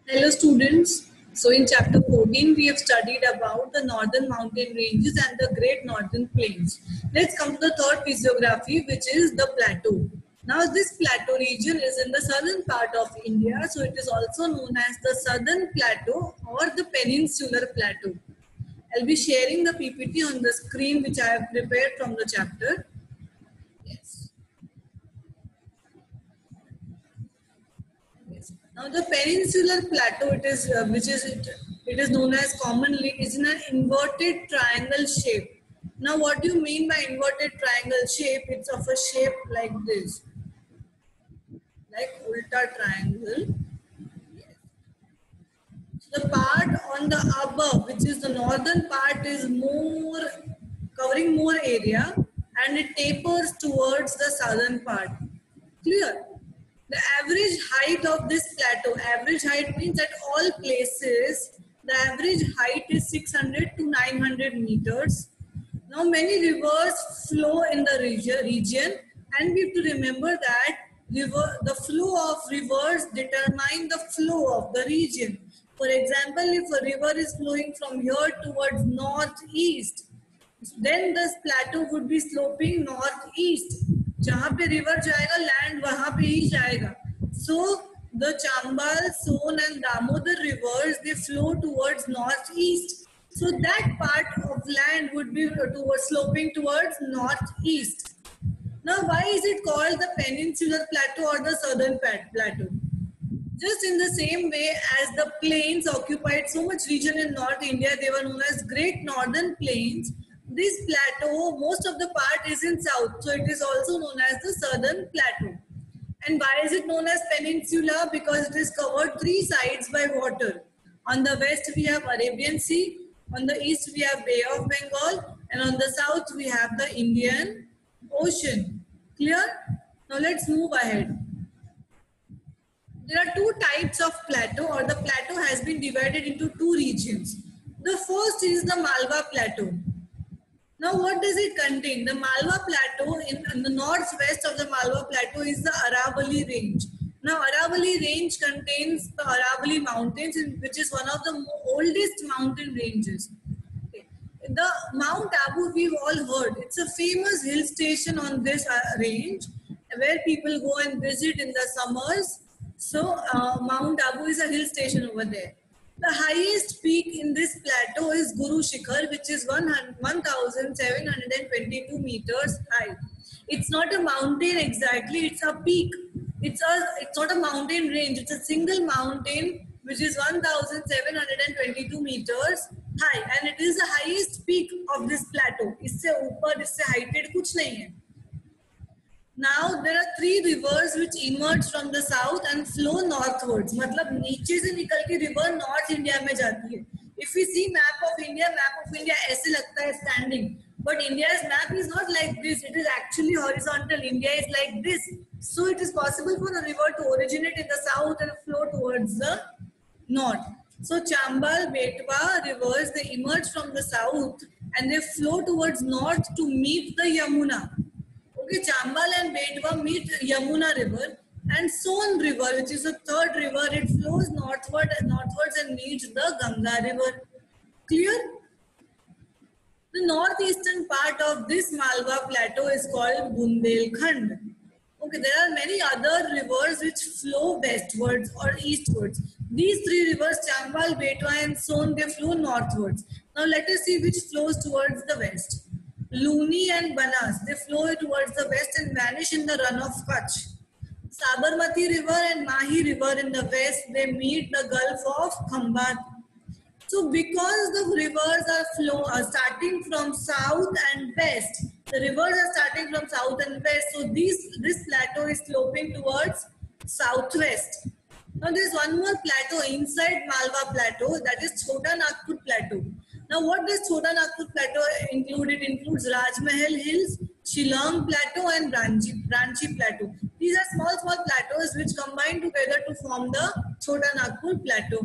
Hello students. So in chapter 14 we have studied about the northern mountain ranges and the great northern plains. Let's come to the third physiography, which is the plateau. Now this plateau region is in the southern part of India, so it is also known as the southern plateau or the peninsular plateau. I'll be sharing the PPT on the screen which I have prepared from the chapter. Yes. Yes. Now the peninsular plateau, it is known as commonly is in an inverted triangle shape. Now what do you mean by inverted triangle shape? It's of a shape like this, like ulta triangle. Yes. So the part on the above, which is the northern part, is more covering more area, and it tapers towards the southern part. Clear? The average height of this plateau, average height means at all places, the average height is 600 to 900 meters. Now many rivers flow in the region, and we have to remember that the flow of rivers determine the flow of the region. For example, if a river is flowing from here towards northeast, then this plateau would be sloping northeast. जहाँ पे river जाएगा, land वहाँ पे ही जाएगा. So the Chambal, Son and Damodar rivers, they flow towards northeast. So that part of land would be towards sloping towards northeast. Now why is it called the peninsular plateau or the southern plateau? Just in the same way as the plains occupied so much region in North India, they were known as Great Northern Plains. This plateau, most of the part is in south, so it is also known as the southern plateau. And why is it known as peninsula? Because it is covered three sides by water. On the west we have Arabian Sea, on the east we have Bay of Bengal, and on the south we have the Indian Ocean. Clear? Now let's move ahead. There are two types of plateau, or the plateau has been divided into two regions. The first is the Malwa Plateau. Now what does it contain? The Malwa Plateau, in the northwest of the Malwa Plateau is the Aravalli Range. Now Aravalli Range contains the Aravalli Mountains, which is one of the oldest mountain ranges. Okay. The Mount Abu, we've all heard. It's a famous hill station on this range where people go and visit in the summers. So Mount Abu is a hill station over there. The highest peak in this plateau is Guru Shikhar, which is 1,722 meters high. It's not a mountain exactly, it's a peak. It's not a mountain range, it's a single mountain which is 1,722 meters high, and it is the highest peak of this plateau. इससे ऊपर, इससे heighted कुछ नहीं है. Now there are three rivers which emerge from the south and flow northwards. मतलब नीचे से निकल के river North India में जाती है. If we see map of India ऐसे लगता है standing. But India's map is not like this. It is actually horizontal. India is like this. So it is possible for the river to originate in the south and flow towards the north. So Chambal, Betwa rivers, they emerge from the south and they flow towards north to meet the Yamuna. Okay, Chambal and Betwa meet Yamuna river, and Son river, which is the third river, it flows northwards and meets the Ganga river. Clear? The northeastern part of this Malwa plateau is called Bundelkhand. Okay, there are many other rivers which flow westwards or eastwards. These three rivers, Chambal, Betwa and Son, they flow northwards. Now let us see which flows towards the west. Luni and Banas, they flow towards the west and vanish in the run of Kutch. Sabarmati river and Mahi river in the west, they meet the Gulf of Khambat. So because the rivers are starting from south and west, the rivers are starting from south and west, so this plateau is sloping towards southwest. Now there is one more plateau inside Malwa Plateau, that is Chota Nagpur Plateau. Now what does Chota Nagpur Plateau include? It includes Rajmahal Hills, Shillong Plateau and Ranchi Plateau. These are small plateaus which combine together to form the Chota Nagpur Plateau.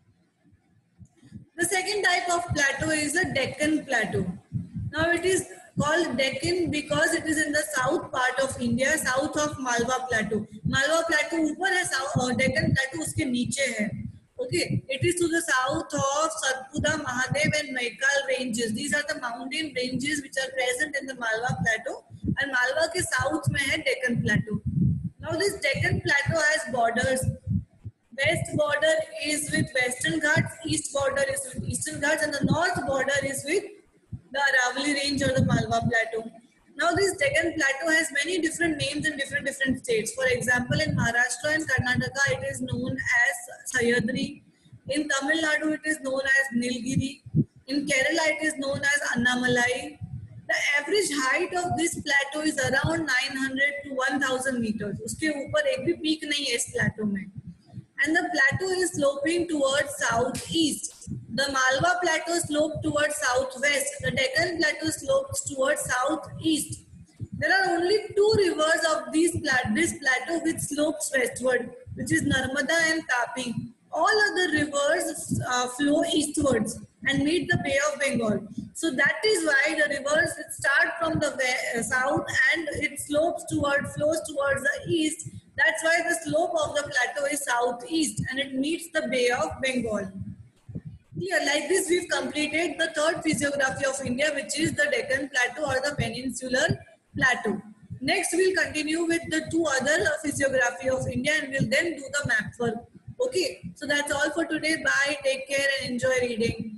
The second type of plateau is the Deccan Plateau. Now it is called Deccan because it is in the south part of India, south of Malwa Plateau. Malwa Plateau ऊपर है, Deccan Plateau उसके नीचे है. Okay, it is to the south of Satpura, Mahadev and Maikal ranges. These are the mountain ranges which are present in the Malwa Plateau, and Malwa के south में है Deccan Plateau. Now this Deccan Plateau has borders. West border is with Western Ghats, east border is with Eastern Ghats, and the north border is with the Aravalli range or the Malwa Plateau. Now this Deccan Plateau has many different names in different states. For example, in Maharashtra and Karnataka, it is known as Sahyadri. In Tamil Nadu, it is known as Nilgiri. In Kerala, it is known as Annamalai. The average height of this plateau is around 900 to 1000 meters. उसके ऊपर एक भी peak नहीं है इस plateau में. And the plateau is sloping towards southeast. The Malwa Plateau slopes towards southwest. The Deccan Plateau slopes towards southeast. There are only two rivers of this plateau which slopes westward, which is Narmada and Tapi. All other rivers flow eastwards and meet the Bay of Bengal. So that is why the rivers start from the south and it flows towards the east. That's why the slope of the plateau is southeast and it meets the Bay of Bengal. Here, like this, we've completed the third physiography of India, which is the Deccan Plateau or the Peninsular Plateau. Next, we'll continue with the two other physiography of India and we'll then do the map work. Okay, so that's all for today. Bye, take care and enjoy reading.